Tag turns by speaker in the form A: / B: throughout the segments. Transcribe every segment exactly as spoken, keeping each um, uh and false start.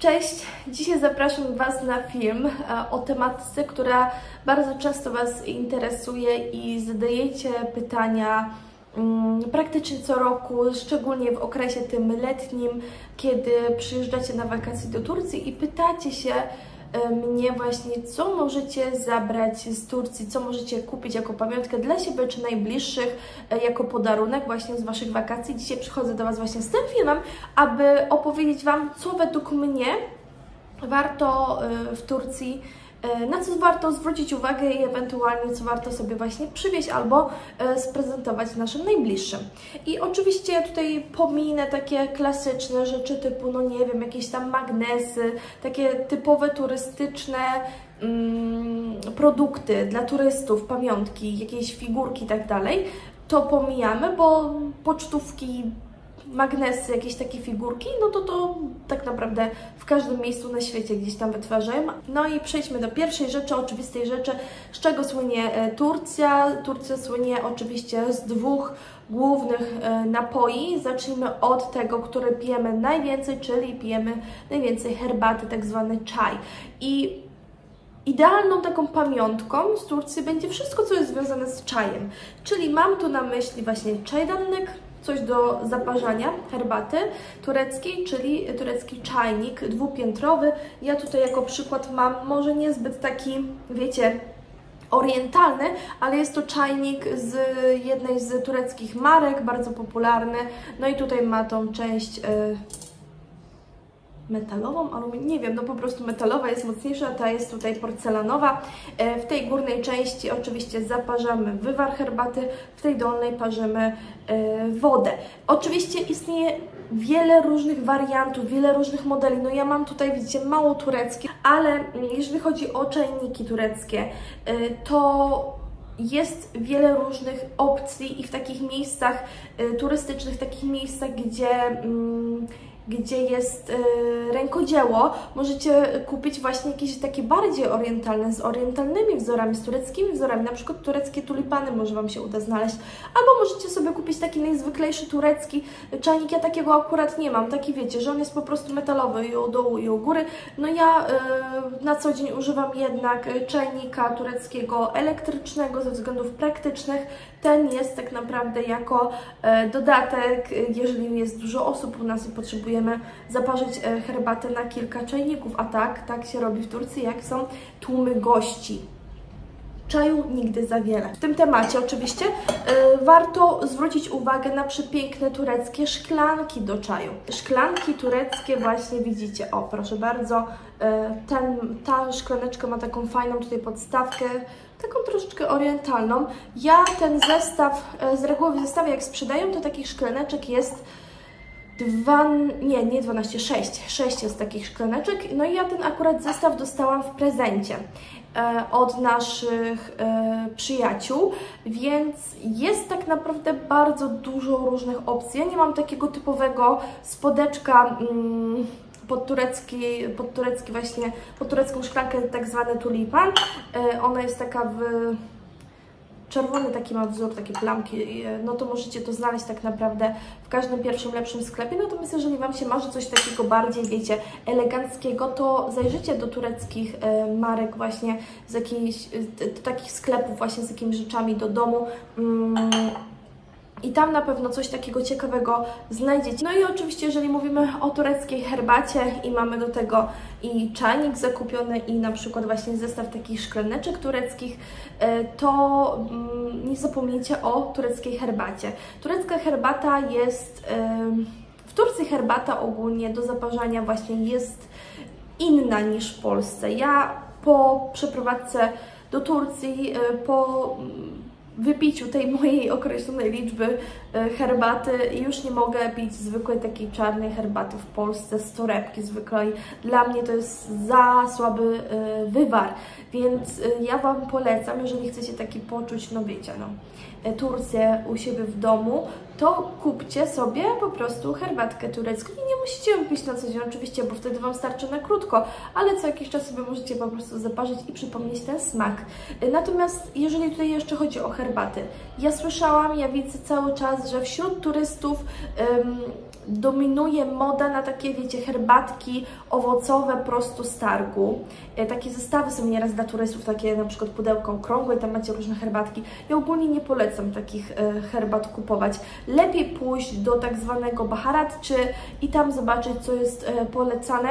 A: Cześć! Dzisiaj zapraszam Was na film o tematyce, która bardzo często Was interesuje i zadajecie pytania um, praktycznie co roku, szczególnie w okresie tym letnim, kiedy przyjeżdżacie na wakacje do Turcji i pytacie się mnie właśnie, co możecie zabrać z Turcji, co możecie kupić jako pamiątkę dla siebie czy najbliższych, jako podarunek właśnie z Waszych wakacji. Dzisiaj przychodzę do Was właśnie z tym filmem, aby opowiedzieć Wam, co według mnie warto w Turcji, na co warto zwrócić uwagę i ewentualnie co warto sobie właśnie przywieźć albo sprezentować naszym najbliższym. I oczywiście ja tutaj pominę takie klasyczne rzeczy typu, no nie wiem, jakieś tam magnesy, takie typowe turystyczne mm, produkty dla turystów, pamiątki, jakieś figurki i tak dalej. To pomijamy, bo pocztówki, magnesy, jakieś takie figurki, no to to tak naprawdę w każdym miejscu na świecie gdzieś tam wytwarzają. No i przejdźmy do pierwszej rzeczy, oczywistej rzeczy, z czego słynie Turcja. Turcja słynie oczywiście z dwóch głównych napoi. Zacznijmy od tego, który pijemy najwięcej, czyli pijemy najwięcej herbaty, tak zwany czaj. I idealną taką pamiątką z Turcji będzie wszystko, co jest związane z czajem. Czyli mam tu na myśli właśnie czajdannek, coś do zaparzania herbaty tureckiej, czyli turecki czajnik dwupiętrowy. Ja tutaj jako przykład mam może niezbyt taki, wiecie, orientalny, ale jest to czajnik z jednej z tureckich marek, bardzo popularny. No i tutaj ma tą część yy, metalową, aluminium, nie wiem, no po prostu metalowa jest mocniejsza, ta jest tutaj porcelanowa. W tej górnej części oczywiście zaparzamy wywar herbaty, w tej dolnej parzymy wodę. Oczywiście istnieje wiele różnych wariantów, wiele różnych modeli. No ja mam tutaj, widzicie, mało tureckie, ale jeżeli chodzi o czajniki tureckie, to jest wiele różnych opcji i w takich miejscach turystycznych, takich miejscach, gdzie mm, gdzie jest y, rękodzieło, możecie kupić właśnie jakieś takie bardziej orientalne, z orientalnymi wzorami, z tureckimi wzorami, na przykład tureckie tulipany może Wam się uda znaleźć, albo możecie sobie kupić taki najzwyklejszy turecki czajnik. Ja takiego akurat nie mam, taki wiecie, że on jest po prostu metalowy i u dołu i u góry. No ja y, na co dzień używam jednak czajnika tureckiego elektrycznego ze względów praktycznych. Ten jest tak naprawdę jako y, dodatek, jeżeli jest dużo osób u nas i potrzebuje zaparzyć herbatę na kilka czajników, a tak, tak się robi w Turcji, jak są tłumy gości. Czaju nigdy za wiele. W tym temacie oczywiście yy, warto zwrócić uwagę na przepiękne tureckie szklanki do czaju. Szklanki tureckie właśnie widzicie, o proszę bardzo, yy, ten, ta szklaneczka ma taką fajną tutaj podstawkę, taką troszeczkę orientalną. Ja ten zestaw, yy, z reguły w zestawie jak sprzedają, to takich szklaneczek jest Dwa, nie, nie dwanaście, sześć. sześć jest takich szklaneczek. No i ja ten akurat zestaw dostałam w prezencie e, od naszych e, przyjaciół, więc jest tak naprawdę bardzo dużo różnych opcji. Ja nie mam takiego typowego spodeczka mm, pod turecki, pod turecki właśnie, pod turecką szklankę, tak zwany tulipan. E, ona jest taka w czerwony taki ma wzór, takie plamki, no to możecie to znaleźć tak naprawdę w każdym pierwszym lepszym sklepie. Natomiast jeżeli Wam się marzy coś takiego bardziej, wiecie, eleganckiego, to zajrzyjcie do tureckich e, marek właśnie, z jakichś e, takich sklepów właśnie z jakimiś rzeczami do domu. Mm. I tam na pewno coś takiego ciekawego znajdziecie. No i oczywiście, jeżeli mówimy o tureckiej herbacie i mamy do tego i czajnik zakupiony i na przykład właśnie zestaw takich szklaneczek tureckich, to nie zapomnijcie o tureckiej herbacie. Turecka herbata jest... W Turcji herbata ogólnie do zaparzania właśnie jest inna niż w Polsce. Ja po przeprowadzce do Turcji, po wypiciu tej mojej określonej liczby herbaty już nie mogę pić zwykłej takiej czarnej herbaty w Polsce z torebki zwykłej. Dla mnie to jest za słaby wywar, więc ja Wam polecam, jeżeli chcecie taki poczuć, no wiecie, no, Turcję u siebie w domu, to kupcie sobie po prostu herbatkę turecką i nie musicie ją pić na co dzień oczywiście, bo wtedy Wam starczy na krótko, ale co jakiś czas sobie możecie po prostu zaparzyć i przypomnieć ten smak. Natomiast jeżeli tutaj jeszcze chodzi o herbaty, ja słyszałam, ja widzę cały czas, że wśród turystów um, dominuje moda na takie, wiecie, herbatki owocowe prosto z targu. Takie zestawy są nieraz dla turystów, takie na przykład pudełka okrągłe, tam macie różne herbatki. Ja ogólnie nie polecam takich herbat kupować. Lepiej pójść do tak zwanego Baharatczy i tam zobaczyć, co jest polecane.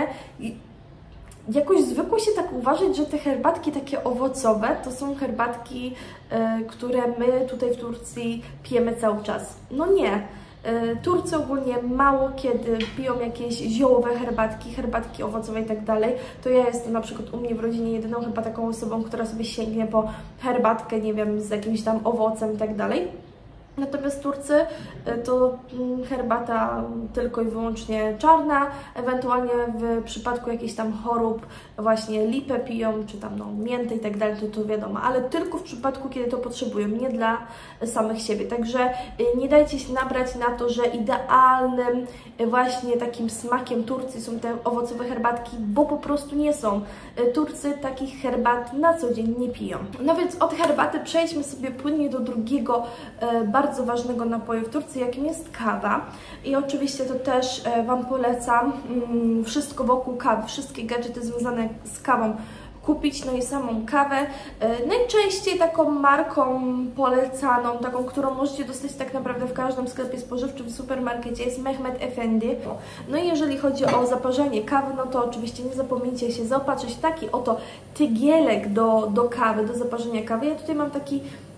A: Jakoś zwykło się tak uważać, że te herbatki takie owocowe to są herbatki, które my tutaj w Turcji pijemy cały czas. No nie. Turcy ogólnie mało kiedy piją jakieś ziołowe herbatki, herbatki owocowe i tak dalej. To ja jestem na przykład u mnie w rodzinie jedyną chyba taką osobą, która sobie sięgnie po herbatkę, nie wiem, z jakimś tam owocem i tak dalej. Natomiast Turcy to herbata tylko i wyłącznie czarna, ewentualnie w przypadku jakichś tam chorób właśnie lipę piją, czy tam no, miętę i tak dalej, to, to wiadomo, ale tylko w przypadku, kiedy to potrzebują, nie dla samych siebie. Także nie dajcie się nabrać na to, że idealnym właśnie takim smakiem Turcji są te owocowe herbatki, bo po prostu nie są. Turcy takich herbat na co dzień nie piją. No więc od herbaty przejdźmy sobie płynnie do drugiego e, bardzo ważnego napoju w Turcji, jakim jest kawa. I oczywiście to też e, Wam polecam mm, wszystko wokół kawy, wszystkie gadżety związane z kawą kupić, no i samą kawę. E, najczęściej taką marką polecaną, taką, którą możecie dostać tak naprawdę w każdym sklepie spożywczym, w supermarkecie, jest Mehmet Efendi. No i jeżeli chodzi o zaparzenie kawy, no to oczywiście nie zapomnijcie się zaopatrzyć w taki oto tygielek do, do kawy, do zaparzenia kawy. Ja tutaj mam taki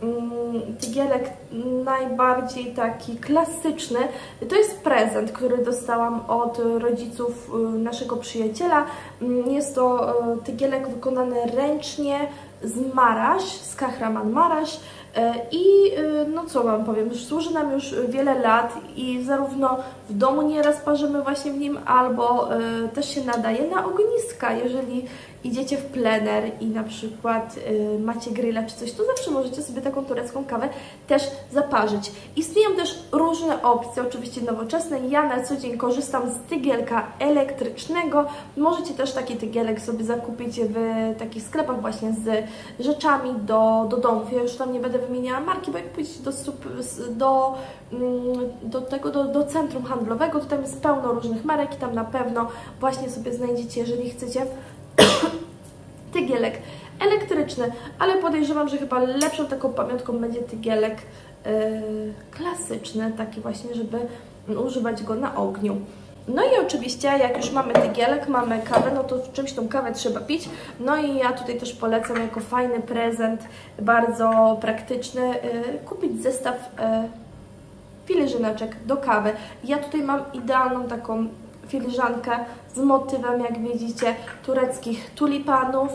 A: tygielek najbardziej taki klasyczny. To jest prezent, który dostałam od rodziców naszego przyjaciela. Jest to tygielek wykonany ręcznie z Maraş, z Kahraman Maraş. I no co Wam powiem, służy nam już wiele lat i zarówno w domu nieraz parzymy właśnie w nim, albo y, też się nadaje na ogniska. Jeżeli idziecie w plener i na przykład y, macie grilla czy coś, to zawsze możecie sobie taką turecką kawę też zaparzyć. Istnieją też różne opcje, oczywiście nowoczesne. Ja na co dzień korzystam z tygielka elektrycznego. Możecie też taki tygielek sobie zakupić w takich sklepach właśnie z rzeczami do, do domów. Ja już tam nie będę wymieniała marki, bo jak pójdziecie do, do, do tego, do, do centrum handlowego, to tam jest pełno różnych marek i tam na pewno właśnie sobie znajdziecie, jeżeli chcecie, tygielek elektryczny, ale podejrzewam, że chyba lepszą taką pamiątką będzie tygielek yy, klasyczny, taki właśnie, żeby używać go na ogniu. No i oczywiście, jak już mamy tygielek, mamy kawę, no to w czymś tą kawę trzeba pić. No i ja tutaj też polecam jako fajny prezent, bardzo praktyczny, yy, kupić zestaw yy, filiżaneczek do kawy. Ja tutaj mam idealną taką filiżankę z motywem, jak widzicie, tureckich tulipanów.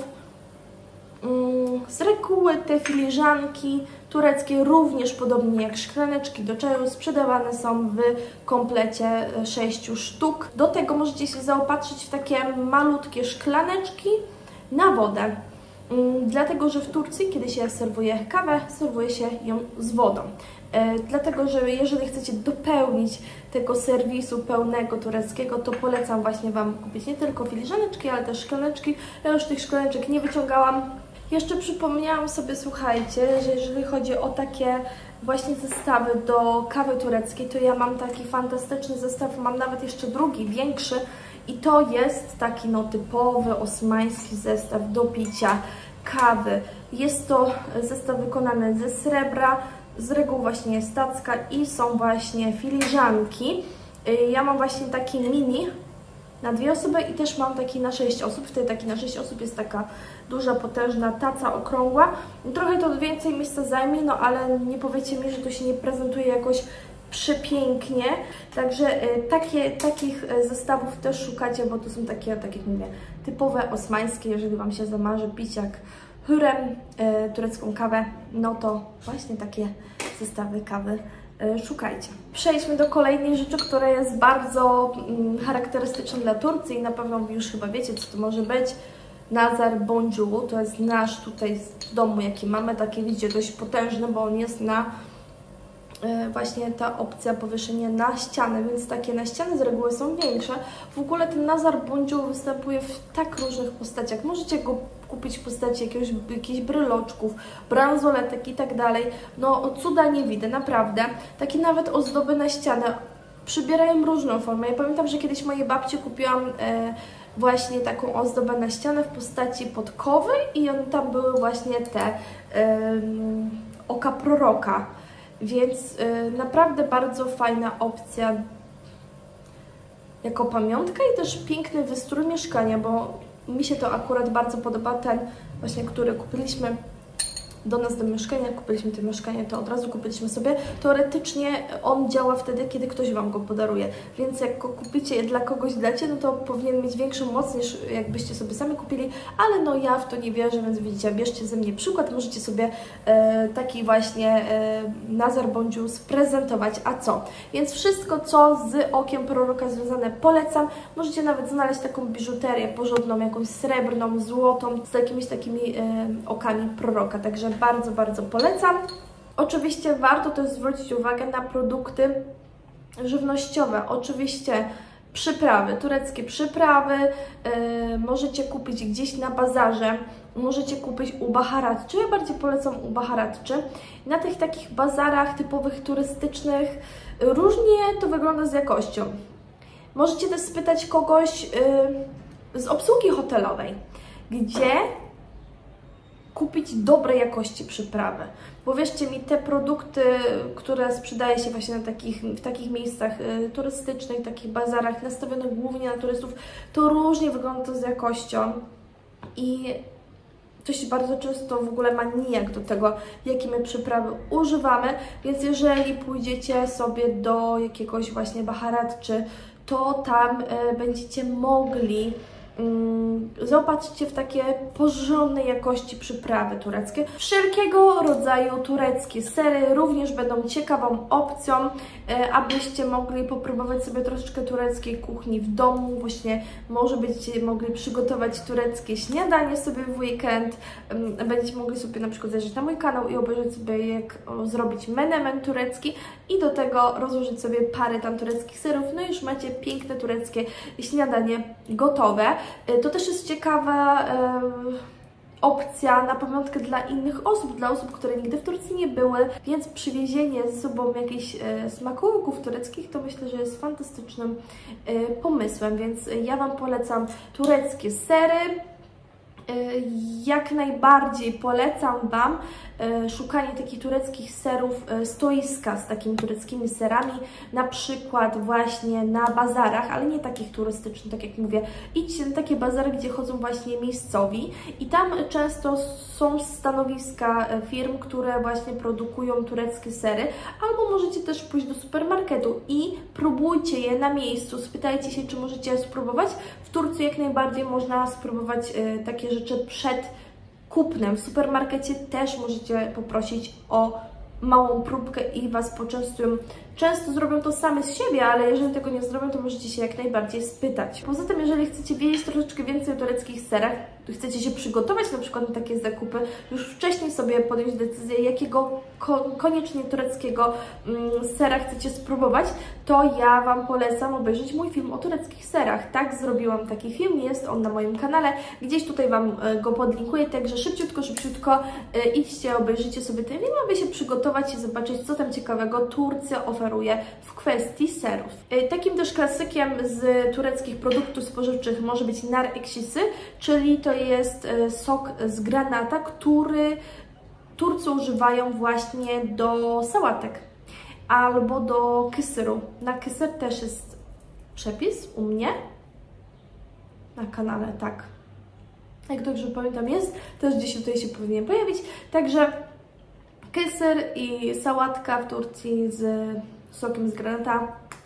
A: Z reguły te filiżanki tureckie również, podobnie jak szklaneczki do czaju, sprzedawane są w komplecie sześciu sztuk. Do tego możecie się zaopatrzyć w takie malutkie szklaneczki na wodę. Dlatego, że w Turcji, kiedy się serwuje kawę, serwuje się ją z wodą. E, dlatego, że jeżeli chcecie dopełnić tego serwisu pełnego tureckiego, to polecam właśnie Wam kupić nie tylko filiżaneczki, ale też szklaneczki. Ja już tych szklaneczek nie wyciągałam. Jeszcze przypomniałam sobie, słuchajcie, że jeżeli chodzi o takie właśnie zestawy do kawy tureckiej, to ja mam taki fantastyczny zestaw, mam nawet jeszcze drugi, większy, i to jest taki no typowy osmański zestaw do picia kawy. Jest to zestaw wykonany ze srebra, z reguły właśnie jest tacka i są właśnie filiżanki. Ja mam właśnie taki mini na dwie osoby i też mam taki na sześć osób. Wtedy taki na sześć osób jest taka duża, potężna taca okrągła. Trochę to więcej miejsca zajmie, no ale nie powiecie mi, że to się nie prezentuje jakoś przepięknie. Także y, takie, takich zestawów też szukacie, bo to są takie, tak jak mówię, typowe osmańskie. Jeżeli Wam się zamarzy pić jak hürem, y, turecką kawę, no to właśnie takie zestawy kawy y, szukajcie. Przejdźmy do kolejnej rzeczy, która jest bardzo y, charakterystyczna dla Turcji i na pewno Wy już chyba wiecie, co to może być. Nazar Bonjour, to jest nasz tutaj w domu, jaki mamy, takie widzicie, dość potężny, bo on jest na właśnie ta opcja powieszenia na ścianę, więc takie na ściany z reguły są większe. W ogóle ten Nazar Bonjour występuje w tak różnych postaciach. Możecie go kupić w postaci jakiegoś, jakichś bryloczków, bransoletek i tak dalej. No cuda nie widzę, naprawdę. Takie nawet ozdoby na ścianę. przybierają różną formę. Ja pamiętam, że kiedyś mojej babci kupiłam e, właśnie taką ozdobę na ścianę w postaci podkowy i on, tam były właśnie te e, oka proroka, więc e, naprawdę bardzo fajna opcja jako pamiątka i też piękny wystrój mieszkania, bo mi się to akurat bardzo podoba, ten właśnie, który kupiliśmy do nas do mieszkania, kupiliśmy to mieszkanie, to od razu kupiliśmy sobie. Teoretycznie on działa wtedy, kiedy ktoś Wam go podaruje, więc jak go kupicie dla kogoś dacie, no to powinien mieć większą moc niż jakbyście sobie sami kupili, ale no ja w to nie wierzę, więc widzicie, bierzcie ze mnie przykład, możecie sobie e, taki właśnie e, Nazar Bondziu sprezentować, a co? Więc wszystko, co z okiem proroka związane, polecam. Możecie nawet znaleźć taką biżuterię porządną, jakąś srebrną, złotą, z jakimiś takimi e, okami proroka, także bardzo, bardzo polecam. Oczywiście warto też zwrócić uwagę na produkty żywnościowe. Oczywiście przyprawy, tureckie przyprawy yy, możecie kupić gdzieś na bazarze, możecie kupić u baharatczy. Ja bardziej polecam u baharatczy. Na tych takich bazarach typowych turystycznych różnie to wygląda z jakością. Możecie też spytać kogoś yy, z obsługi hotelowej, gdzie kupić dobrej jakości przyprawy. Bo wierzcie mi, te produkty, które sprzedaje się właśnie na takich, w takich miejscach y, turystycznych, takich bazarach nastawionych głównie na turystów, to różnie wygląda to z jakością i to się bardzo często w ogóle ma nijak do tego, jakie my przyprawy używamy, więc jeżeli pójdziecie sobie do jakiegoś właśnie baharatczy, to tam y, będziecie mogli zaopatrzcie w takie porządnej jakości przyprawy tureckie. Wszelkiego rodzaju tureckie sery również będą ciekawą opcją, abyście mogli popróbować sobie troszeczkę tureckiej kuchni w domu. Właśnie może będziecie mogli przygotować tureckie śniadanie sobie w weekend. Będziecie mogli sobie na przykład zajrzeć na mój kanał i obejrzeć sobie, jak zrobić menemen turecki i do tego rozłożyć sobie parę tam tureckich serów. No i już macie piękne tureckie śniadanie gotowe. To też jest ciekawa e, opcja na pamiątkę dla innych osób, dla osób, które nigdy w Turcji nie były, więc przywiezienie ze sobą jakichś e, smakołyków tureckich to myślę, że jest fantastycznym e, pomysłem, więc ja Wam polecam tureckie sery. E, jak najbardziej polecam Wam e, szukanie takich tureckich serów, e, stoiska z takimi tureckimi serami, na przykład właśnie na bazarach, ale nie takich turystycznych, tak jak mówię. Idźcie na takie bazary, gdzie chodzą właśnie miejscowi i tam często są stanowiska firm, które właśnie produkują tureckie sery, albo możecie też pójść do supermarketu i próbujcie je na miejscu, spytajcie się, czy możecie je spróbować. W Turcji jak najbardziej można spróbować e, takie rzeczy przed kupnem. W supermarkecie też możecie poprosić o małą próbkę i Was poczęstują. Często zrobią to same z siebie, ale jeżeli tego nie zrobią, to możecie się jak najbardziej spytać. Poza tym, jeżeli chcecie wiedzieć troszeczkę więcej o tureckich serach, chcecie się przygotować na przykład na takie zakupy, już wcześniej sobie podjąć decyzję, jakiego ko koniecznie tureckiego mm, sera chcecie spróbować, to ja Wam polecam obejrzeć mój film o tureckich serach. Tak, zrobiłam taki film, jest on na moim kanale, gdzieś tutaj Wam go podlinkuję, także szybciutko, szybciutko y, idźcie, obejrzyjcie sobie ten film, aby się przygotować i zobaczyć, co tam ciekawego Turcja oferuje w kwestii serów. Y, takim też klasykiem z tureckich produktów spożywczych może być nar ekşisi, czyli to jest sok z granata, który Turcy używają właśnie do sałatek albo do kysyru. Na kysyr też jest przepis u mnie na kanale, tak. Jak dobrze pamiętam jest, też gdzieś tutaj się powinien pojawić. Także kysyr i sałatka w Turcji z sokiem z granata.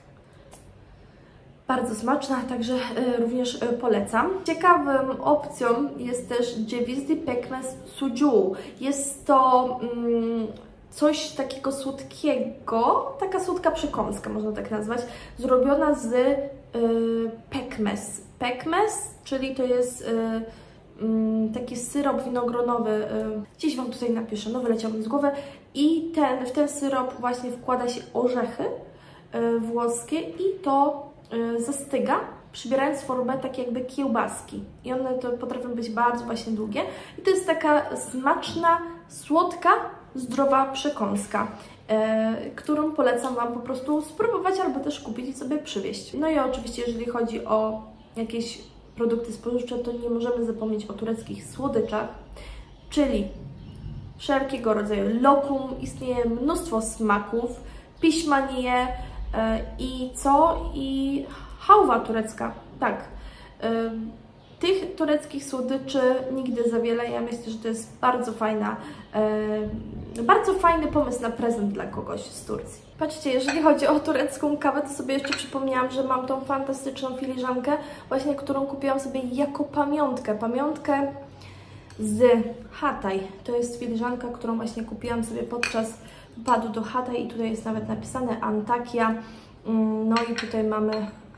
A: Bardzo smaczna, także y, również y, polecam. Ciekawą opcją jest też cevizli pekmez sucuğu. Jest to mm, coś takiego słodkiego, taka słodka przekąska, można tak nazwać, zrobiona z y, pekmez. Pekmez, czyli to jest y, y, taki syrop winogronowy, y, gdzieś Wam tutaj napiszę, no wyleciał mi z głowy. I ten, w ten syrop właśnie wkłada się orzechy y, włoskie i to zastyga, przybierając formę tak jakby kiełbaski. I one to potrafią być bardzo właśnie długie. I to jest taka smaczna, słodka zdrowa przekąska, e, którą polecam Wam po prostu spróbować albo też kupić i sobie przywieźć. No i oczywiście jeżeli chodzi o jakieś produkty spożywcze, to nie możemy zapomnieć o tureckich słodyczach, czyli wszelkiego rodzaju lokum, istnieje mnóstwo smaków, pişmaniye e, i co? I hałwa turecka, tak. E, tych tureckich słodyczy nigdy za wiele, ja myślę, że to jest bardzo fajna, e, bardzo fajny pomysł na prezent dla kogoś z Turcji. Patrzcie, jeżeli chodzi o turecką kawę, to sobie jeszcze przypomniałam, że mam tą fantastyczną filiżankę, właśnie którą kupiłam sobie jako pamiątkę, pamiątkę z Hatay. To jest filiżanka, którą właśnie kupiłam sobie podczas wypadu do Hatay i tutaj jest nawet napisane Antakya. No i tutaj mamy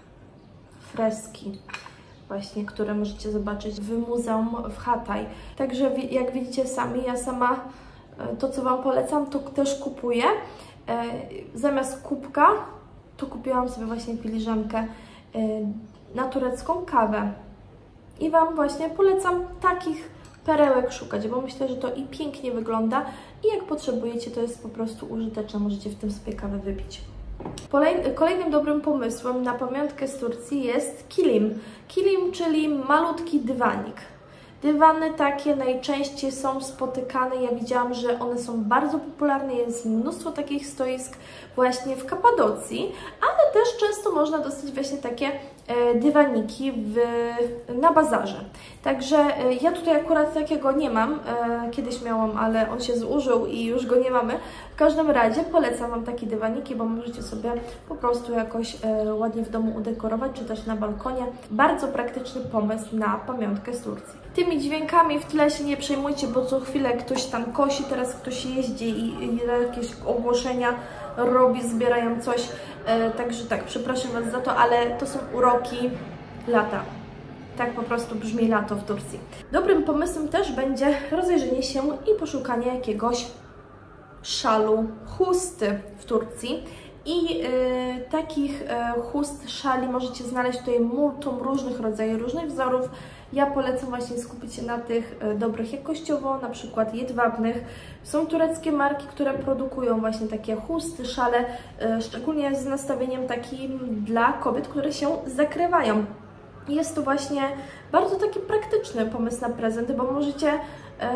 A: freski właśnie, które możecie zobaczyć w muzeum w Hatay. Także jak widzicie sami, ja sama to, co Wam polecam, to też kupuję. Zamiast kubka to kupiłam sobie właśnie filiżankę na turecką kawę. I Wam właśnie polecam takich perełek szukać, bo myślę, że to i pięknie wygląda i jak potrzebujecie, to jest po prostu użyteczne, możecie w tym sobie kawę wypić. Kolejnym dobrym pomysłem na pamiątkę z Turcji jest kilim. Kilim, czyli malutki dywanik. Dywany takie najczęściej są spotykane, ja widziałam, że one są bardzo popularne, jest mnóstwo takich stoisk właśnie w Kapadocji, ale też często można dostać właśnie takie dywaniki w, na bazarze. Także ja tutaj akurat takiego nie mam, kiedyś miałam, ale on się zużył i już go nie mamy. W każdym razie polecam Wam takie dywaniki, bo możecie sobie po prostu jakoś ładnie w domu udekorować, czy też na balkonie. Bardzo praktyczny pomysł na pamiątkę z Turcji. Tymi dźwiękami w tle się nie przejmujcie, bo co chwilę ktoś tam kosi, teraz ktoś jeździ i, i jakieś ogłoszenia robi, zbierają coś. E, także tak, przepraszam Was za to, ale to są uroki lata. Tak po prostu brzmi lato w Turcji. Dobrym pomysłem też będzie rozejrzenie się i poszukanie jakiegoś szalu, chusty w Turcji. I y, takich y, chust, szali możecie znaleźć tutaj multum różnych rodzajów, różnych wzorów. Ja polecam właśnie skupić się na tych y, dobrych jakościowo, na przykład jedwabnych. Są tureckie marki, które produkują właśnie takie chusty, szale, y, szczególnie z nastawieniem takim dla kobiet, które się zakrywają. Jest to właśnie bardzo taki praktyczny pomysł na prezent, bo możecie y,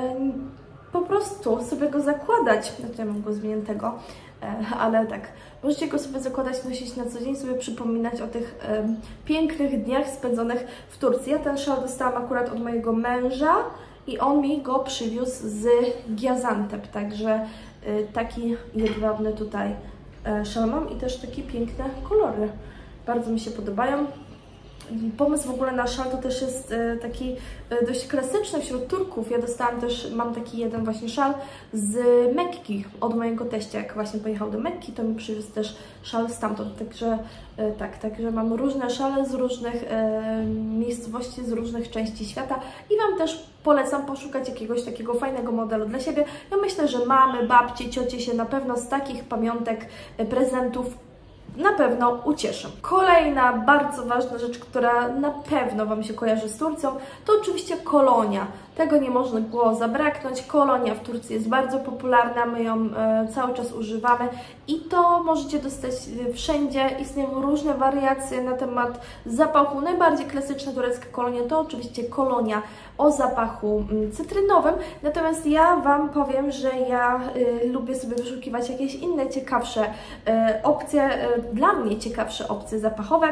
A: po prostu sobie go zakładać. No tutaj mam go zwiniętego, ale tak, możecie go sobie zakładać, nosić na co dzień, sobie przypominać o tych e, pięknych dniach spędzonych w Turcji. Ja ten szal dostałam akurat od mojego męża i on mi go przywiózł z Gaziantep, także e, taki jedwabny tutaj e, szal mam i też takie piękne kolory. Bardzo mi się podobają. Pomysł w ogóle na szal to też jest e, taki e, dość klasyczny wśród Turków. Ja dostałam też, mam taki jeden właśnie szal z Mekki od mojego teścia. Jak właśnie pojechał do Mekki, to mi przywiózł też szal stamtąd. Także e, tak, także mam różne szale z różnych e, miejscowości, z różnych części świata i Wam też polecam poszukać jakiegoś takiego fajnego modelu dla siebie. Ja myślę, że mamy, babcie, ciocie się na pewno z takich pamiątek, e, prezentów na pewno ucieszę. Kolejna bardzo ważna rzecz, która na pewno Wam się kojarzy z Turcją, to oczywiście kolonia. Tego nie można było zabraknąć. Kolonia w Turcji jest bardzo popularna, my ją e, cały czas używamy i to możecie dostać wszędzie. Istnieją różne wariacje na temat zapachu. Najbardziej klasyczna turecka kolonia to oczywiście kolonia o zapachu cytrynowym. Natomiast ja Wam powiem, że ja y, lubię sobie wyszukiwać jakieś inne ciekawsze y, opcje, y, dla mnie ciekawsze opcje zapachowe.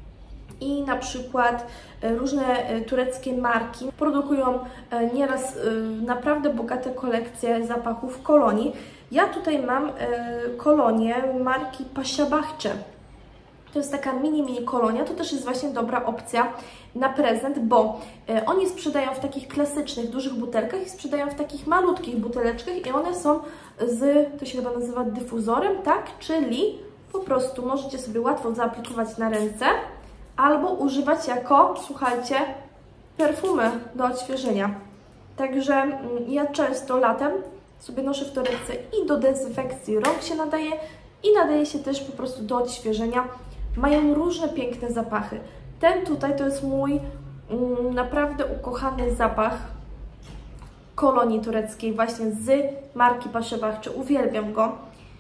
A: I na przykład różne tureckie marki produkują nieraz naprawdę bogate kolekcje zapachów kolonii. Ja tutaj mam kolonię marki Pasha Bahçe. To jest taka mini, mini kolonia, to też jest właśnie dobra opcja na prezent, bo oni sprzedają w takich klasycznych, dużych butelkach i sprzedają w takich malutkich buteleczkach i one są z, to się chyba nazywa dyfuzorem, tak? Czyli po prostu możecie sobie łatwo zaaplikować na ręce albo używać jako, słuchajcie, perfumy do odświeżenia. Także ja często latem sobie noszę w torebce i do dezynfekcji rąk się nadaje i nadaje się też po prostu do odświeżenia. Mają różne piękne zapachy. Ten tutaj to jest mój mm, naprawdę ukochany zapach kolonii tureckiej właśnie z marki Pasewahçe, uwielbiam go.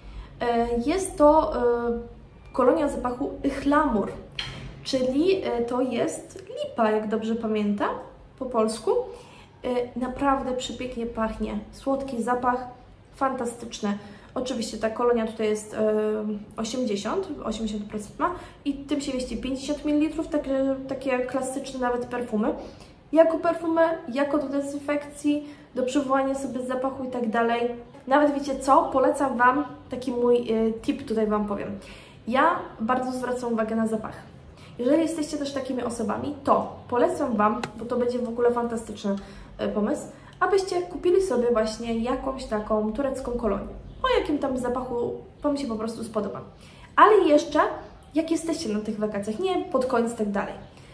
A: Jest to kolonia zapachu Ihlamur, czyli to jest lipa, jak dobrze pamiętam po polsku. Naprawdę przepięknie pachnie, słodki zapach, fantastyczny. Oczywiście ta kolonia tutaj jest osiemdziesiąt procent ma i tym się mieści pięćdziesiąt mililitrów, takie, takie klasyczne nawet perfumy. Jako perfumę, jako do dezynfekcji, do przywołania sobie zapachu i tak dalej. Nawet wiecie co? Polecam Wam taki mój y, tip, tutaj Wam powiem. Ja bardzo zwracam uwagę na zapach. Jeżeli jesteście też takimi osobami, to polecam Wam, bo to będzie w ogóle fantastyczny y, pomysł, abyście kupili sobie właśnie jakąś taką turecką kolonię. O jakim tam zapachu Wam się po prostu spodoba. Ale jeszcze, jak jesteście na tych wakacjach, nie pod koniec i tak dalej.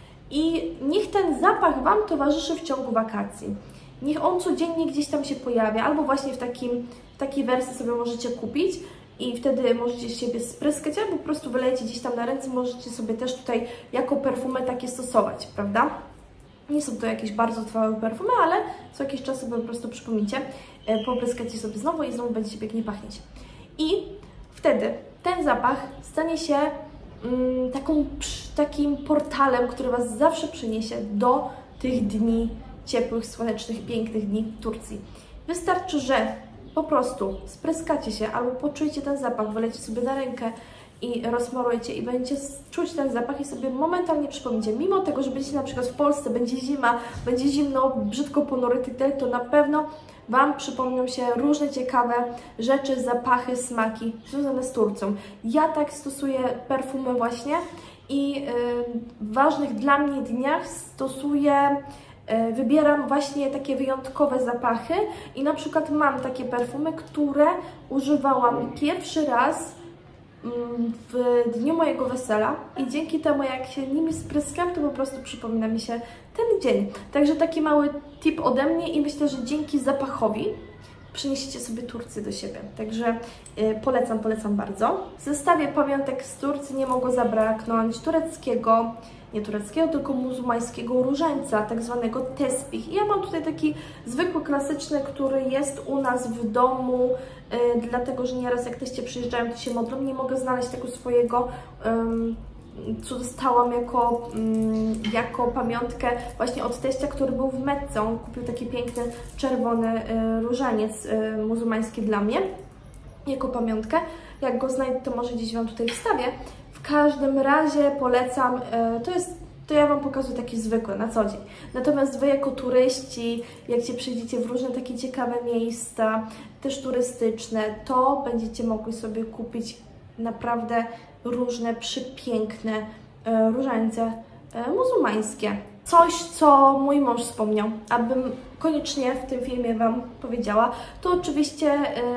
A: I niech ten zapach Wam towarzyszy w ciągu wakacji. Niech on codziennie gdzieś tam się pojawia, albo właśnie w, takim, w takiej wersji sobie możecie kupić i wtedy możecie siebie spryskać, albo po prostu wylejecie gdzieś tam na ręce, możecie sobie też tutaj jako perfumę takie stosować, prawda? Nie są to jakieś bardzo trwałe perfumy, ale co jakiś czas sobie po prostu przypomnicie, popryskacie sobie znowu i znowu będziecie pięknie pachnieć. I wtedy ten zapach stanie się mm, taką, takim portalem, który Was zawsze przyniesie do tych dni ciepłych, słonecznych, pięknych dni w Turcji. Wystarczy, że po prostu spryskacie się albo poczujecie ten zapach, wylecie sobie na rękę i rozmarujecie i będziecie czuć ten zapach i sobie momentalnie przypomnicie. Mimo tego, że będziecie na przykład w Polsce, będzie zima, będzie zimno, brzydko ponury, to na pewno Wam przypomną się różne ciekawe rzeczy, zapachy, smaki związane z Turcją. Ja tak stosuję perfumy właśnie i yy, w ważnych dla mnie dniach stosuję wybieram właśnie takie wyjątkowe zapachy i na przykład mam takie perfumy, które używałam pierwszy raz w dniu mojego wesela i dzięki temu, jak się nimi spryskam, to po prostu przypomina mi się ten dzień. Także taki mały tip ode mnie i myślę, że dzięki zapachowi przyniesiecie sobie Turcję do siebie. Także yy, polecam, polecam bardzo. W zestawie pamiątek z Turcji nie mogło zabraknąć tureckiego, nie tureckiego, tylko muzułmańskiego różańca, tak zwanego tespih. I ja mam tutaj taki zwykły, klasyczny, który jest u nas w domu, yy, dlatego, że nieraz jak teście przyjeżdżają, to się modlą. Nie mogę znaleźć tego swojego, yy, co dostałam jako, yy, jako pamiątkę właśnie od teścia, który był w Mecce. On kupił taki piękny, czerwony yy, różaniec yy, muzułmański dla mnie, jako pamiątkę. Jak go znajdę, to może gdzieś Wam tutaj wstawię. W każdym razie polecam, to jest, to ja Wam pokazuję takie zwykłe, na co dzień. Natomiast Wy jako turyści, jak się przyjdziecie w różne takie ciekawe miejsca, też turystyczne, to będziecie mogli sobie kupić naprawdę różne przepiękne różańce muzułmańskie. Coś, co mój mąż wspomniał, abym koniecznie w tym filmie Wam powiedziała, to oczywiście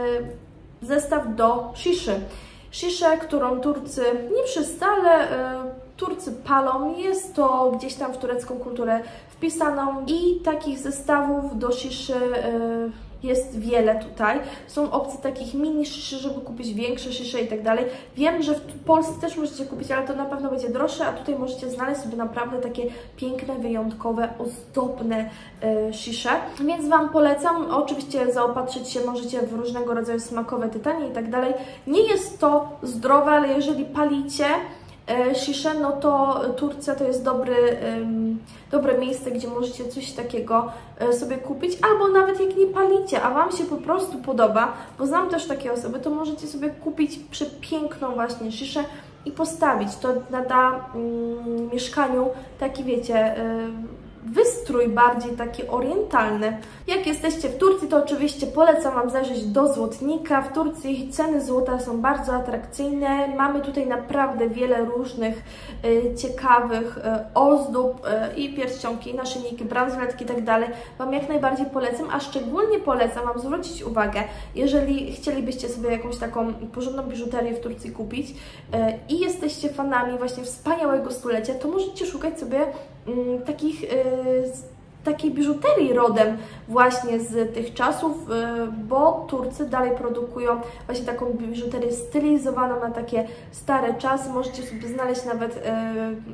A: zestaw do shiszy. Sziszę, którą Turcy, nie wszyscy, ale y, Turcy palą, jest to gdzieś tam w turecką kulturę wpisaną i takich zestawów do sziszy y, jest wiele tutaj. Są opcje takich mini sziszy, żeby kupić większe szisze i tak dalej. Wiem, że w Polsce też możecie kupić, ale to na pewno będzie droższe, a tutaj możecie znaleźć sobie naprawdę takie piękne, wyjątkowe, ozdobne y, szisze. Więc Wam polecam. Oczywiście zaopatrzyć się możecie w różnego rodzaju smakowe tytanie i tak dalej. Nie jest to zdrowe, ale jeżeli palicie sziszę, no to Turcja to jest dobry, um, dobre miejsce, gdzie możecie coś takiego sobie kupić, albo nawet jak nie palicie, a Wam się po prostu podoba, bo znam też takie osoby, to możecie sobie kupić przepiękną właśnie sziszę i postawić. To nada um, mieszkaniu taki, wiecie, um, wystrój bardziej taki orientalny. Jak jesteście w Turcji, to oczywiście polecam Wam zajrzeć do złotnika. W Turcji ceny złota są bardzo atrakcyjne. Mamy tutaj naprawdę wiele różnych y, ciekawych y, ozdób y, i pierścionki, naszyjniki, bransoletki i tak dalej. Wam jak najbardziej polecam, a szczególnie polecam Wam zwrócić uwagę, jeżeli chcielibyście sobie jakąś taką porządną biżuterię w Turcji kupić y, i jesteście fanami właśnie wspaniałego stulecia, to możecie szukać sobie y, takich y, takiej biżuterii rodem właśnie z tych czasów, bo Turcy dalej produkują właśnie taką biżuterię stylizowaną na takie stare czasy. Możecie sobie znaleźć nawet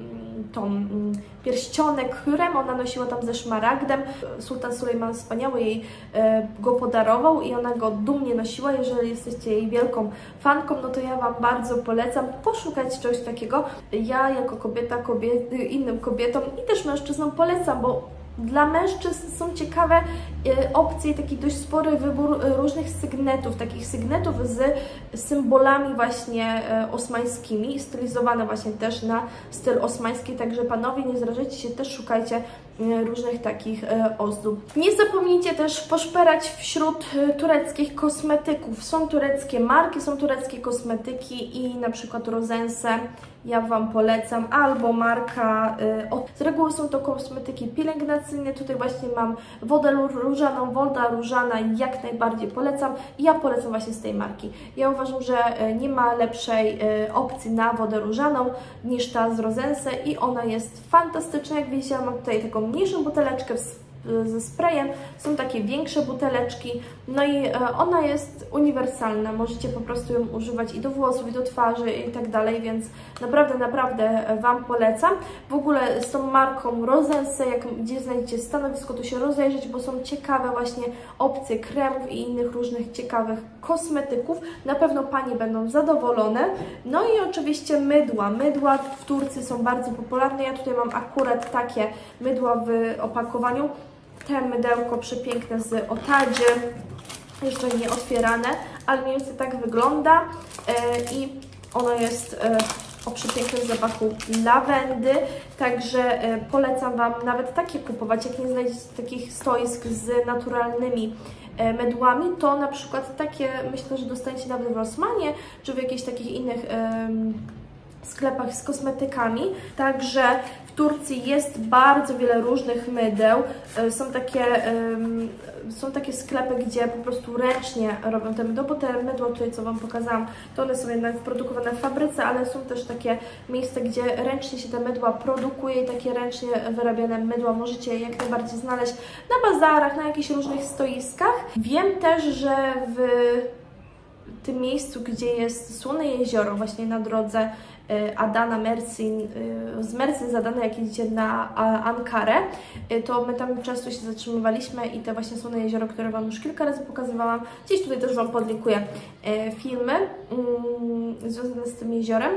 A: tą pierścionek Hürrem, ona nosiła tam ze szmaragdem. Sultan Sulejman Wspaniały jej go podarował i ona go dumnie nosiła. Jeżeli jesteście jej wielką fanką, no to ja Wam bardzo polecam poszukać czegoś takiego. Ja jako kobieta, kobiety, innym kobietom i też mężczyznom polecam, bo dla mężczyzn są ciekawe opcje i taki dość spory wybór różnych sygnetów, takich sygnetów z symbolami właśnie osmańskimi, stylizowane właśnie też na styl osmański, także panowie, nie zrażajcie się, też szukajcie różnych takich ozdób. Nie zapomnijcie też poszperać wśród tureckich kosmetyków. Są tureckie marki, są tureckie kosmetyki i na przykład Rozense ja Wam polecam, albo marka, o, z reguły są to kosmetyki pielęgnacyjne, tutaj właśnie mam wodę różaną, woda różana jak najbardziej polecam i ja polecam właśnie z tej marki. Ja uważam, że nie ma lepszej opcji na wodę różaną niż ta z Rozense i ona jest fantastyczna. Jak widzicie, mam tutaj taką mniejszą buteleczkę ze sprayem, są takie większe buteleczki, no i ona jest uniwersalna, możecie po prostu ją używać i do włosów, i do twarzy i tak dalej, więc naprawdę, naprawdę Wam polecam. W ogóle z tą marką Rozense, jak gdzie znajdziecie stanowisko, to się rozejrzeć, bo są ciekawe właśnie opcje kremów i innych różnych ciekawych kosmetyków. Na pewno Panie będą zadowolone. No i oczywiście mydła. Mydła w Turcji są bardzo popularne. Ja tutaj mam akurat takie mydła w opakowaniu. Te mydełko przepiękne z Otadzie, jeszcze nie otwierane, ale mniej więcej tak wygląda i ono jest o przepięknym zapachu lawendy, także polecam Wam nawet takie kupować. Jak nie znajdziecie takich stoisk z naturalnymi mydłami, to na przykład takie myślę, że dostaniecie nawet w Rossmanie czy w jakichś takich innych sklepach z kosmetykami, także w Turcji jest bardzo wiele różnych mydeł, są takie, są takie sklepy, gdzie po prostu ręcznie robią te mydło, bo te mydła tutaj, co Wam pokazałam, to one są jednak produkowane w fabryce, ale są też takie miejsca, gdzie ręcznie się te mydła produkuje i takie ręcznie wyrabiane mydła możecie jak najbardziej znaleźć na bazarach, na jakichś różnych stoiskach. Wiem też, że w tym miejscu, gdzie jest Słone Jezioro, właśnie na drodze Adana, Mersin, z Mersin z Adana, jak jedziecie na Ankarę, to my tam często się zatrzymywaliśmy i te właśnie Słone Jezioro, które Wam już kilka razy pokazywałam, gdzieś tutaj też Wam podlinkuję filmy związane z tym jeziorem,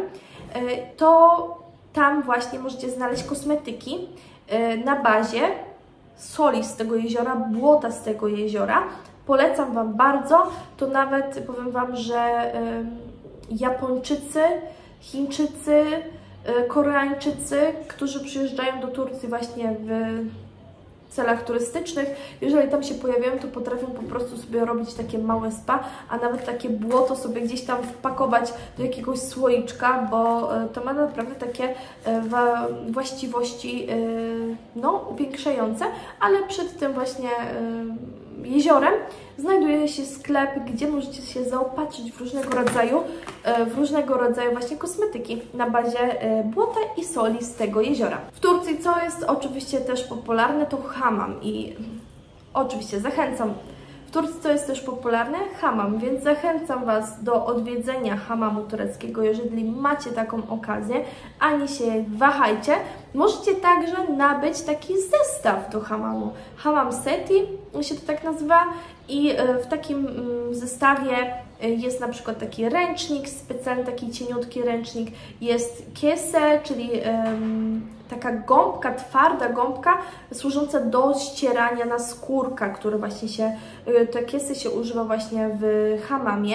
A: to tam właśnie możecie znaleźć kosmetyki na bazie soli z tego jeziora, błota z tego jeziora. Polecam Wam bardzo, to nawet powiem Wam, że Japończycy, Chińczycy, Koreańczycy, którzy przyjeżdżają do Turcji właśnie w celach turystycznych, jeżeli tam się pojawiają, to potrafią po prostu sobie robić takie małe spa, a nawet takie błoto sobie gdzieś tam wpakować do jakiegoś słoiczka, bo to ma naprawdę takie właściwości no, upiększające, ale przed tym właśnie jeziorem znajduje się sklep, gdzie możecie się zaopatrzyć w różnego rodzaju, w różnego rodzaju właśnie kosmetyki na bazie błota i soli z tego jeziora. W Turcji, co jest oczywiście też popularne, to hammam i oczywiście zachęcam. W Turcji to jest też popularne hammam, więc zachęcam Was do odwiedzenia hammamu tureckiego, jeżeli macie taką okazję, ani się wahajcie. Możecie także nabyć taki zestaw do hammamu. Hammam seti się to tak nazywa i w takim zestawie jest na przykład taki ręcznik, specjalny taki cieniutki ręcznik, jest kiese, czyli um, taka gąbka, twarda gąbka służąca do ścierania naskórka, który właśnie się, te kiesy się używa właśnie w hammamie.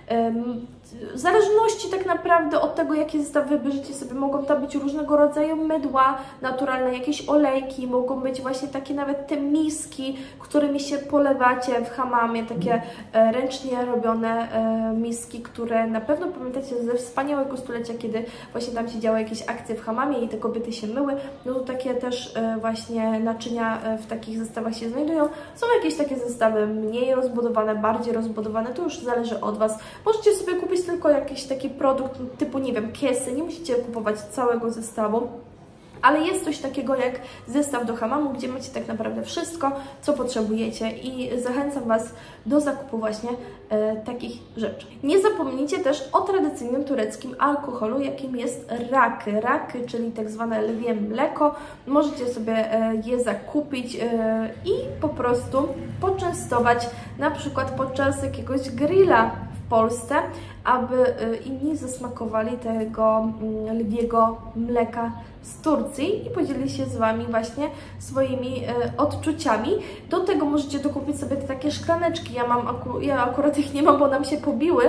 A: W zależności tak naprawdę od tego, jakie zestawy wybierzecie sobie, mogą tam być różnego rodzaju mydła naturalne, jakieś olejki, mogą być właśnie takie nawet te miski, którymi się polewacie w hammamie, takie ręcznie robione miski, które na pewno pamiętacie ze wspaniałego stulecia, kiedy właśnie tam się działy jakieś akcje w hammamie i te kobiety się myły, no to takie też właśnie naczynia w takich zestawach się znajdują. Są jakieś takie zestawy mniej rozbudowane, bardziej rozbudowane, to już zależy od Was. Możecie sobie kupić tylko jakiś taki produkt typu, nie wiem, kiesy, nie musicie kupować całego zestawu, ale jest coś takiego jak zestaw do hamamu, gdzie macie tak naprawdę wszystko, co potrzebujecie i zachęcam Was do zakupu właśnie e, takich rzeczy. Nie zapomnijcie też o tradycyjnym tureckim alkoholu, jakim jest raky. Raky, czyli tak zwane lwie mleko. Możecie sobie e, je zakupić e, i po prostu poczęstować na przykład podczas jakiegoś grilla w Polsce, aby inni zasmakowali tego lwiego mleka z Turcji i podzielili się z Wami właśnie swoimi odczuciami. Do tego możecie dokupić sobie te takie szklaneczki. Ja mam, ja akurat ich nie mam, bo nam się pobiły.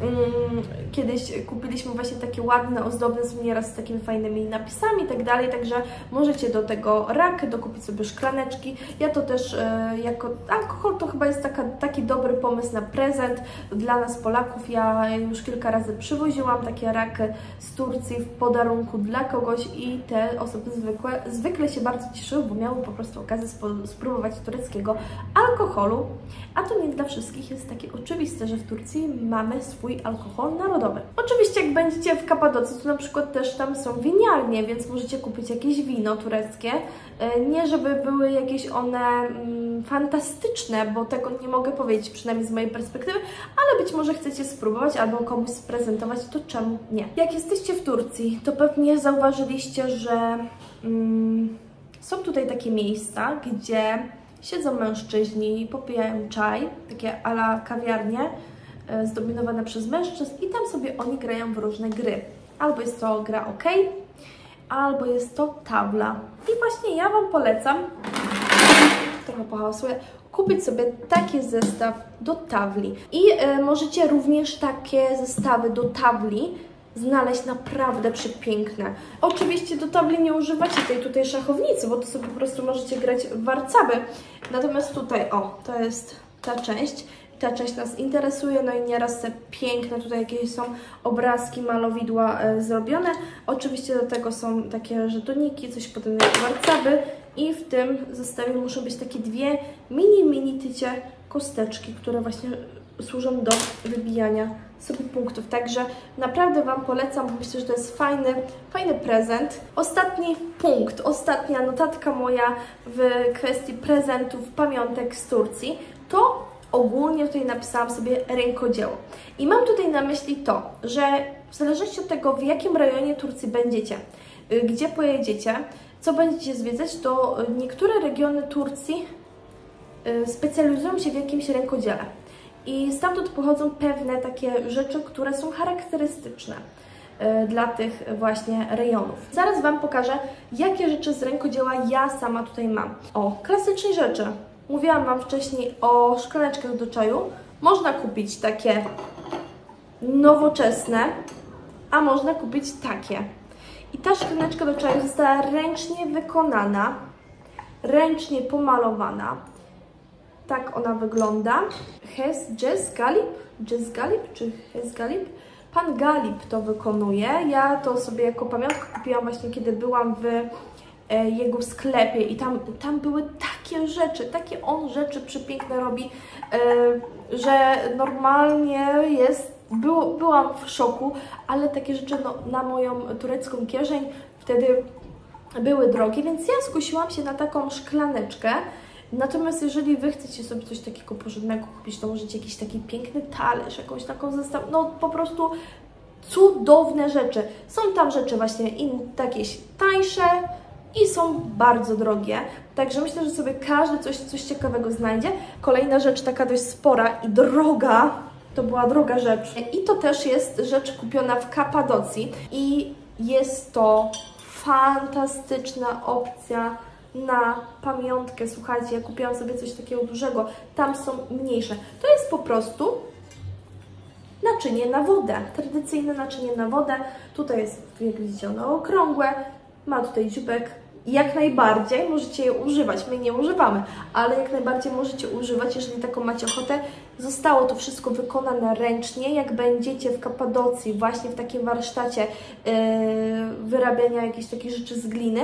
A: Kiedyś kupiliśmy właśnie takie ładne, ozdobne, są nieraz z takimi fajnymi napisami i tak dalej, także możecie do tego rakę dokupić sobie szklaneczki. Ja to też jako alkohol to chyba jest taka, taki dobry pomysł na prezent dla nas Polaków. Ja już kilka razy przywoziłam takie raki z Turcji w podarunku dla kogoś i te osoby zwykłe, zwykle się bardzo cieszyły, bo miały po prostu okazję spróbować tureckiego alkoholu, a to nie dla wszystkich jest takie oczywiste, że w Turcji mamy swój alkohol narodowy. Oczywiście jak będziecie w Kapadocji, to na przykład też tam są winiarnie, więc możecie kupić jakieś wino tureckie. Nie żeby były jakieś one mm, fantastyczne, bo tego nie mogę powiedzieć, przynajmniej z mojej perspektywy, ale być może chcecie spróbować albo komuś sprezentować, to czemu nie? Jak jesteście w Turcji, to pewnie zauważyliście, że mm, są tutaj takie miejsca, gdzie siedzą mężczyźni, popijają czaj, takie a la kawiarnie, e, zdominowane przez mężczyzn i tam sobie oni grają w różne gry. Albo jest to gra OK, albo jest to tabla. I właśnie ja Wam polecam, trochę pohałasuję, kupić sobie taki zestaw do tabli. I e, możecie również takie zestawy do tabli znaleźć naprawdę przepiękne. Oczywiście do tabli nie używacie tej tutaj szachownicy, bo to sobie po prostu możecie grać w warcaby. Natomiast tutaj, o, to jest ta część. Ta część nas interesuje, no i nieraz te piękne tutaj jakieś są obrazki, malowidła e, zrobione. Oczywiście do tego są takie żetoniki, coś podobnego jak warcaby i w tym zestawie muszą być takie dwie mini, mini tycie kosteczki, które właśnie służą do wybijania sobie punktów. Także naprawdę Wam polecam, bo myślę, że to jest fajny, fajny prezent. Ostatni punkt, ostatnia notatka moja w kwestii prezentów, pamiątek z Turcji, to ogólnie tutaj napisałam sobie rękodzieło. I mam tutaj na myśli to, że w zależności od tego, w jakim rejonie Turcji będziecie, gdzie pojedziecie, co będziecie zwiedzać, to niektóre regiony Turcji specjalizują się w jakimś rękodziele. I stamtąd pochodzą pewne takie rzeczy, które są charakterystyczne dla tych właśnie rejonów. Zaraz Wam pokażę, jakie rzeczy z rękodzieła ja sama tutaj mam. O, klasyczne rzeczy. Mówiłam Wam wcześniej o szklaneczkach do czaju. Można kupić takie nowoczesne, a można kupić takie. I ta szklaneczka do czaju została ręcznie wykonana, ręcznie pomalowana. Tak ona wygląda. Hes Jez Galip? Jez Galip czy Hes Galip? Pan Galip to wykonuje. Ja to sobie jako pamiątkę kupiłam właśnie, kiedy byłam w e, jego sklepie i tam, tam były takie rzeczy, takie on rzeczy przepiękne robi, e, że normalnie jest, było, byłam w szoku, ale takie rzeczy no, na moją turecką kieszeń wtedy były drogie, więc ja skusiłam się na taką szklaneczkę. Natomiast jeżeli Wy chcecie sobie coś takiego porządnego kupić, to możecie jakiś taki piękny talerz, jakąś taką zestaw, no po prostu cudowne rzeczy. Są tam rzeczy właśnie jakieś tańsze i są bardzo drogie, także myślę, że sobie każdy coś, coś ciekawego znajdzie. Kolejna rzecz taka dość spora i droga, to była droga rzecz i to też jest rzecz kupiona w Kapadocji i jest to fantastyczna opcja na pamiątkę. Słuchajcie, ja kupiłam sobie coś takiego dużego, tam są mniejsze. To jest po prostu naczynie na wodę, tradycyjne naczynie na wodę. Tutaj jest, jak widzicie, ono okrągłe, ma tutaj dziubek. Jak najbardziej możecie je używać, my nie używamy, ale jak najbardziej możecie używać, jeżeli taką macie ochotę. Zostało to wszystko wykonane ręcznie. Jak będziecie w Kapadocji, właśnie w takim warsztacie yy, wyrabiania jakichś takich rzeczy z gliny, to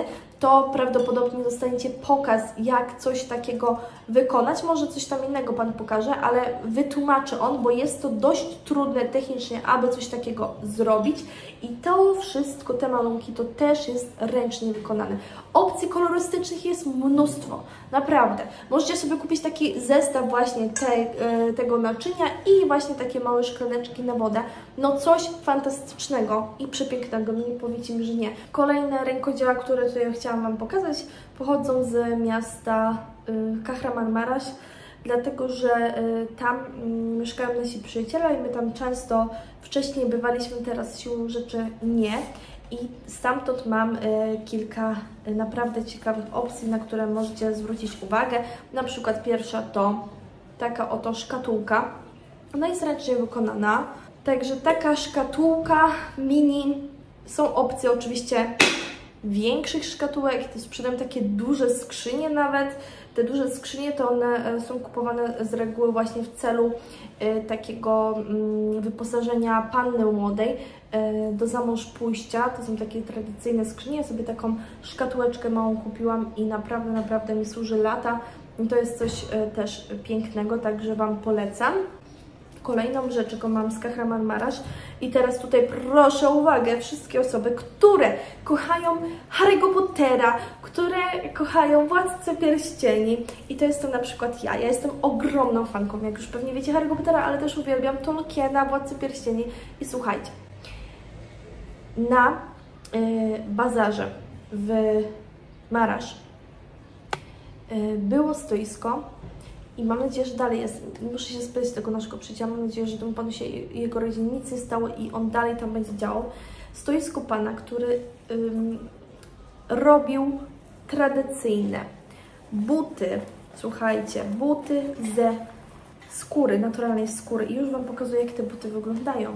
A: to prawdopodobnie dostaniecie pokaz, jak coś takiego wykonać. Może coś tam innego Pan pokaże, ale wytłumaczy on, bo jest to dość trudne technicznie, aby coś takiego zrobić. I to wszystko, te malunki, to też jest ręcznie wykonane. Opcji kolorystycznych jest mnóstwo, naprawdę. Możecie sobie kupić taki zestaw właśnie te, e, tego naczynia i właśnie takie małe szklaneczki na wodę. No coś fantastycznego i przepięknego, no nie powiecie mi, że nie. Kolejne rękodzieła, które tutaj chciałam Wam pokazać, pochodzą z miasta y, Kahramanmaraş, dlatego że y, tam y, mieszkają nasi przyjaciele i my tam często wcześniej bywaliśmy, teraz siłą rzeczy nie. I stamtąd mam y, kilka y, naprawdę ciekawych opcji, na które możecie zwrócić uwagę. Na przykład pierwsza to taka oto szkatułka. Ona jest ręcznie wykonana. Także taka szkatułka mini. Są opcje oczywiście większych szkatułek, to sprzedam takie duże skrzynie nawet. Te duże skrzynie to one są kupowane z reguły właśnie w celu y, takiego y, wyposażenia panny młodej y, do zamąż pójścia. To są takie tradycyjne skrzynie. Ja sobie taką szkatułeczkę małą kupiłam i naprawdę, naprawdę mi służy lata. I to jest coś y, też pięknego, także Wam polecam. Kolejną rzecz, jaką mam z Kahramanmaraş i teraz tutaj proszę o uwagę wszystkie osoby, które kochają Harry'ego Pottera, które kochają Władcę Pierścieni i to jestem na przykład ja. Ja jestem ogromną fanką, jak już pewnie wiecie, Harry'ego Pottera, ale też uwielbiam Tolkiena, Władcę Pierścieni i słuchajcie, na y, bazarze w Marasz y, było stoisko. I mam nadzieję, że dalej jest. Muszę się spytać tego naszego przyjaciela. Mam nadzieję, że temu panu się i jego rodzinie nic nie stało i on dalej tam będzie działał. Stoisko pana, który ym, robił tradycyjne buty. Słuchajcie, buty ze skóry, naturalnej skóry. I już Wam pokazuję, jak te buty wyglądają.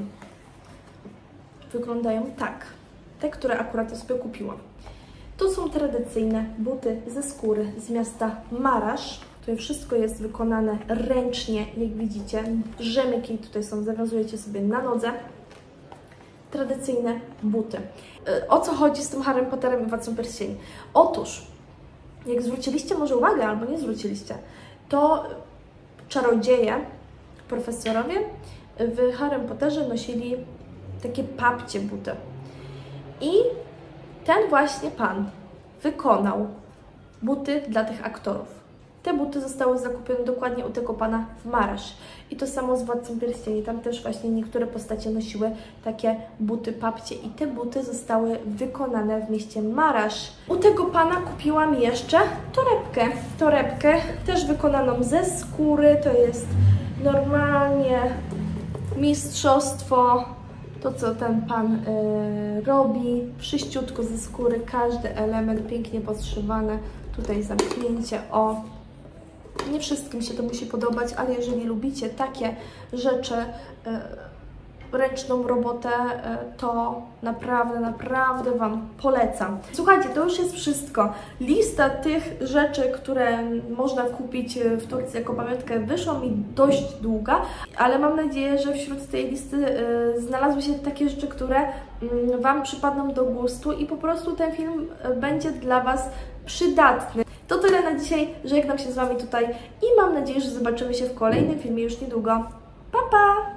A: Wyglądają tak. Te, które akurat sobie kupiłam. To są tradycyjne buty ze skóry z miasta Marasz. Tutaj wszystko jest wykonane ręcznie, jak widzicie. Rzemyki tutaj są, zawiązujecie sobie na nodze. Tradycyjne buty. O co chodzi z tym Harrym Potterem i Władcą Pierścieni? Otóż, jak zwróciliście może uwagę, albo nie zwróciliście, to czarodzieje, profesorowie w Harrym Potterze nosili takie papcie buty. I ten właśnie pan wykonał buty dla tych aktorów. Te buty zostały zakupione dokładnie u tego pana w Marasz. I to samo z Władcą Pierścieni. Tam też właśnie niektóre postacie nosiły takie buty papcie i te buty zostały wykonane w mieście Marasz. U tego pana kupiłam jeszcze torebkę. Torebkę też wykonaną ze skóry. To jest normalnie mistrzostwo. To, co ten pan y, robi, wszyściutko ze skóry, każdy element pięknie podszywany. Tutaj zamknięcie, o. Nie wszystkim się to musi podobać, ale jeżeli lubicie takie rzeczy, y, ręczną robotę, y, to naprawdę, naprawdę Wam polecam. Słuchajcie, to już jest wszystko. Lista tych rzeczy, które można kupić w Turcji jako pamiątkę, wyszła mi dość długa, ale mam nadzieję, że wśród tej listy y, znalazły się takie rzeczy, które y, Wam przypadną do gustu i po prostu ten film y, będzie dla Was przydatny. To tyle na dzisiaj, żegnam się z Wami tutaj i mam nadzieję, że zobaczymy się w kolejnym filmie już niedługo. Pa, pa!